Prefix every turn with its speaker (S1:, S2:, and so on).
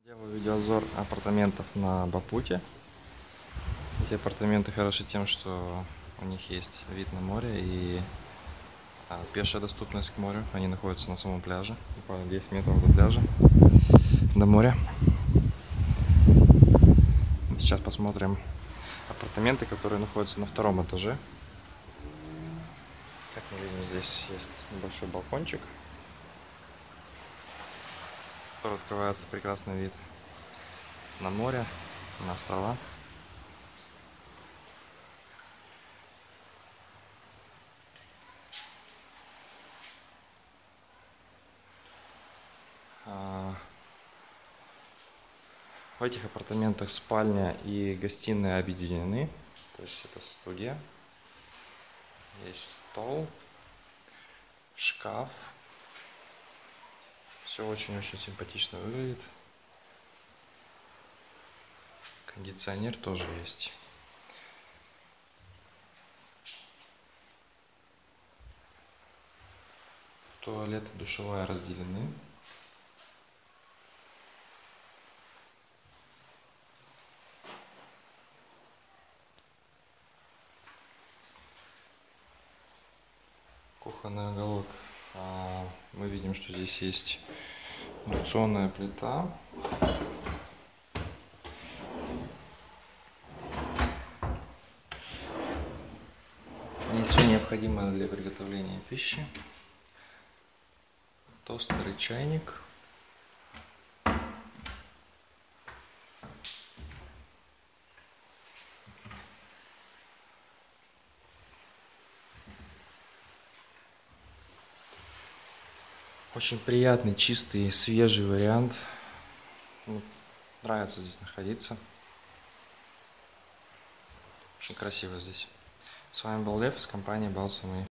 S1: Делаю видеообзор апартаментов на Бапуте. Эти апартаменты хороши тем, что у них есть вид на море и пешая доступность к морю. Они находятся на самом пляже, буквально 10 метров до пляжа, до моря. Сейчас посмотрим апартаменты, которые находятся на втором этаже. Как мы видим, здесь есть небольшой балкончик, с которого открывается прекрасный вид на море, на острова. В этих апартаментах спальня и гостиная объединены, то есть это студия. Есть стол, шкаф. Все очень-очень симпатично выглядит. Кондиционер тоже есть. Туалет и душевая разделены. Кухонный уголок. Мы видим, что здесь есть индукционная плита. Есть все необходимое для приготовления пищи. Тостер и чайник. Очень приятный, чистый, свежий вариант. Нравится здесь находиться. Очень красиво здесь. С вами был Лев из компании Balsam.